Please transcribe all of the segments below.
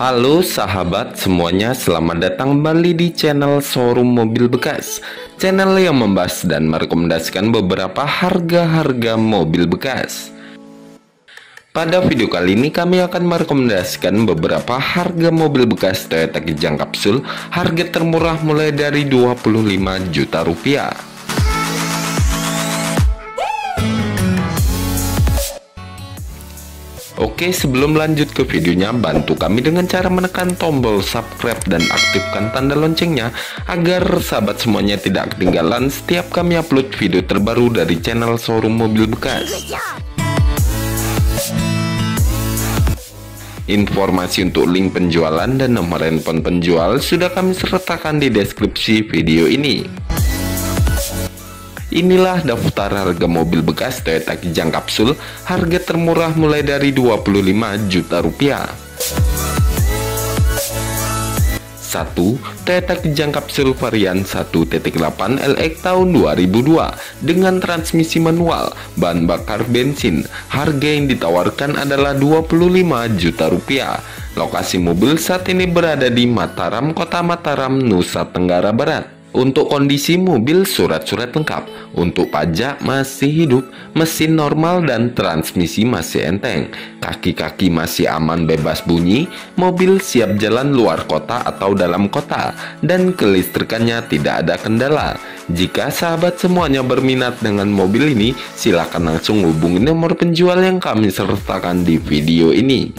Halo sahabat semuanya, selamat datang kembali di channel Showroom Mobil Bekas, channel yang membahas dan merekomendasikan beberapa harga-harga mobil bekas. Pada video kali ini kami akan merekomendasikan beberapa harga mobil bekas Toyota Kijang Kapsul, harga termurah mulai dari 25 juta rupiah. Oke, sebelum lanjut ke videonya, bantu kami dengan cara menekan tombol subscribe dan aktifkan tanda loncengnya agar sahabat semuanya tidak ketinggalan setiap kami upload video terbaru dari channel Showroom Mobil Bekas. Informasi untuk link penjualan dan nomor handphone penjual sudah kami sertakan di deskripsi video ini. Inilah daftar harga mobil bekas Toyota Kijang Kapsul, harga termurah mulai dari 25 juta rupiah. 1. Toyota Kijang Kapsul varian 1.8 LX tahun 2002 dengan transmisi manual, bahan bakar bensin. Harga yang ditawarkan adalah 25 juta rupiah. Lokasi mobil saat ini berada di Mataram, Kota Mataram, Nusa Tenggara Barat. Untuk kondisi mobil surat-surat lengkap, untuk pajak masih hidup, mesin normal dan transmisi masih enteng, kaki-kaki masih aman bebas bunyi, mobil siap jalan luar kota atau dalam kota, dan kelistrikannya tidak ada kendala. Jika sahabat semuanya berminat dengan mobil ini, silakan langsung hubungi nomor penjual yang kami sertakan di video ini.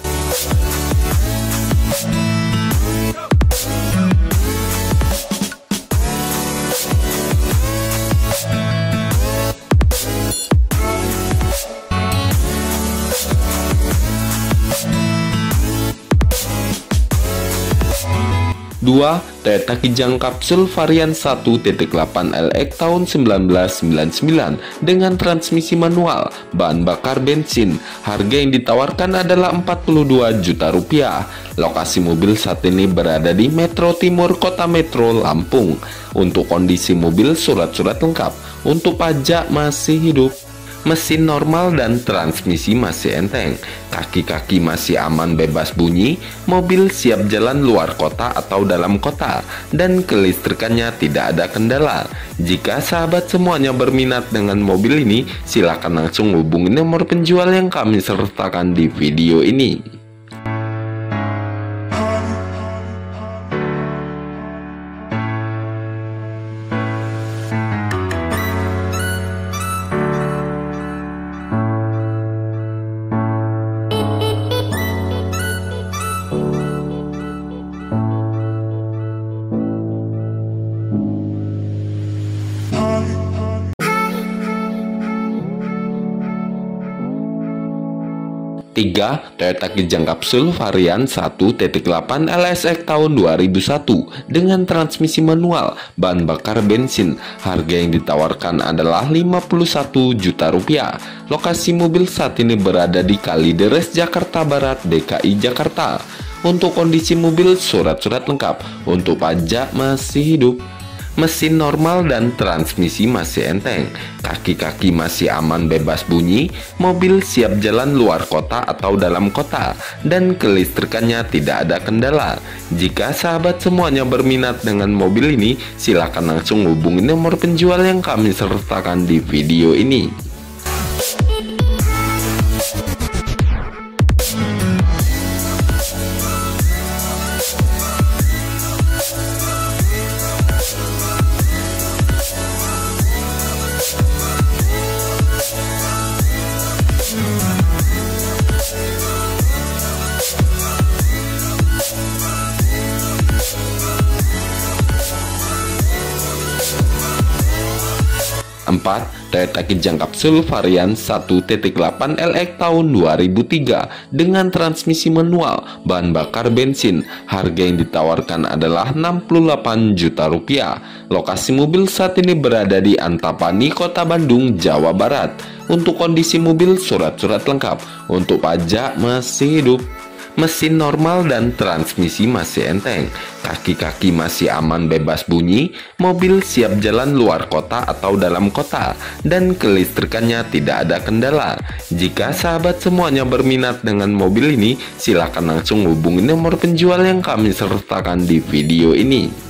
2. Toyota Kijang Kapsul varian 1.8 LX tahun 1999 dengan transmisi manual, bahan bakar bensin. Harga yang ditawarkan adalah 42 juta rupiah. Lokasi mobil saat ini berada di Metro Timur, Kota Metro, Lampung. Untuk kondisi mobil surat-surat lengkap, untuk pajak masih hidup, mesin normal dan transmisi masih enteng, kaki-kaki masih aman bebas bunyi, mobil siap jalan luar kota atau dalam kota, dan kelistrikannya tidak ada kendala. Jika sahabat semuanya berminat dengan mobil ini, silakan langsung hubungi nomor penjual yang kami sertakan di video ini. 3. Toyota Kijang Kapsul varian 1.8 LSX tahun 2001 dengan transmisi manual, bahan bakar bensin. Harga yang ditawarkan adalah 51 juta rupiah. Lokasi mobil saat ini berada di Kalideres, Jakarta Barat, DKI Jakarta. Untuk kondisi mobil surat-surat lengkap, untuk pajak masih hidup, mesin normal dan transmisi masih enteng, kaki-kaki masih aman bebas bunyi, mobil siap jalan luar kota atau dalam kota, dan kelistrikannya tidak ada kendala. Jika sahabat semuanya berminat dengan mobil ini, silakan langsung hubungi nomor penjual yang kami sertakan di video ini. 4. Toyota Kijang Kapsul varian 1.8 LX tahun 2003 dengan transmisi manual, bahan bakar bensin. Harga yang ditawarkan adalah 68 juta rupiah. Lokasi mobil saat ini berada di Antapani, Kota Bandung, Jawa Barat. Untuk kondisi mobil surat-surat lengkap, untuk pajak masih hidup, Mesin normal dan transmisi masih enteng, kaki-kaki masih aman bebas bunyi, mobil siap jalan luar kota atau dalam kota, dan kelistrikannya tidak ada kendala. Jika sahabat semuanya berminat dengan mobil ini, silakan langsung hubungi nomor penjual yang kami sertakan di video ini.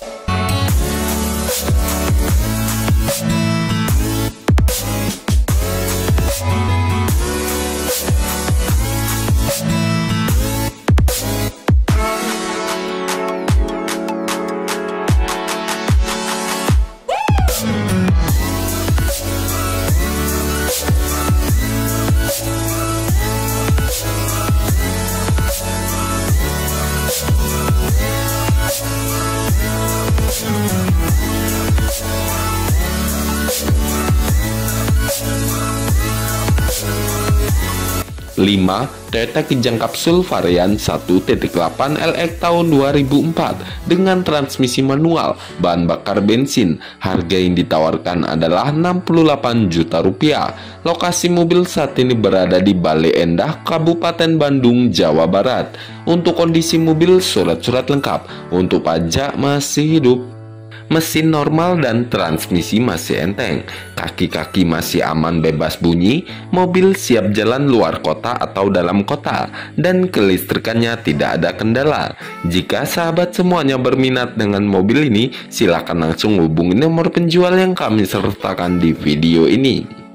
5. Toyota Kijang Kapsul varian 1.8 LX tahun 2004 dengan transmisi manual, bahan bakar bensin. Harga yang ditawarkan adalah Rp68 juta. Lokasi mobil saat ini berada di Bale Endah, Kabupaten Bandung, Jawa Barat. Untuk kondisi mobil, surat-surat lengkap. Untuk pajak masih hidup. Mesin normal dan transmisi masih enteng, kaki-kaki masih aman bebas bunyi, mobil siap jalan luar kota atau dalam kota, dan kelistrikannya tidak ada kendala. Jika sahabat semuanya berminat dengan mobil ini, silakan langsung hubungi nomor penjual yang kami sertakan di video ini.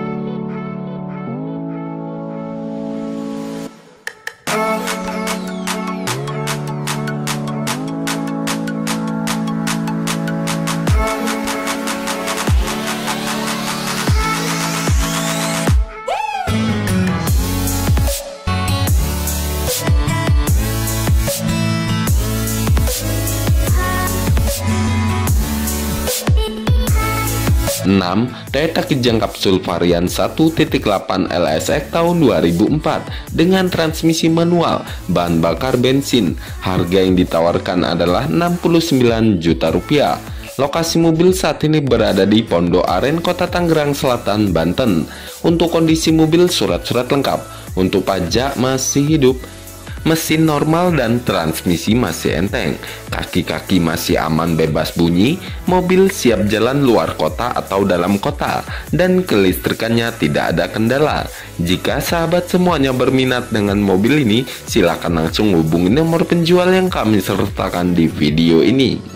Toyota Kijang Kapsul varian 1.8 LSX tahun 2004 dengan transmisi manual, bahan bakar bensin. Harga yang ditawarkan adalah Rp69 juta. Lokasi mobil saat ini berada di Pondok Aren, Kota Tangerang Selatan, Banten. Untuk kondisi mobil, surat-surat lengkap. Untuk pajak masih hidup. Mesin normal dan transmisi masih enteng, kaki-kaki masih aman bebas bunyi, mobil siap jalan luar kota atau dalam kota, dan kelistrikannya tidak ada kendala. Jika sahabat semuanya berminat dengan mobil ini, silakan langsung hubungi nomor penjual yang kami sertakan di video ini.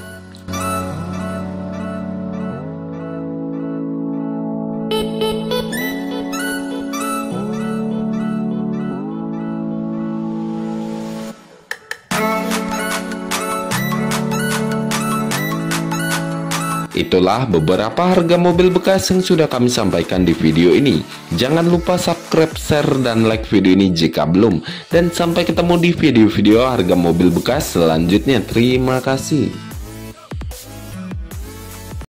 Itulah beberapa harga mobil bekas yang sudah kami sampaikan di video ini. Jangan lupa subscribe, share, dan like video ini jika belum. Dan sampai ketemu di video-video harga mobil bekas selanjutnya. Terima kasih.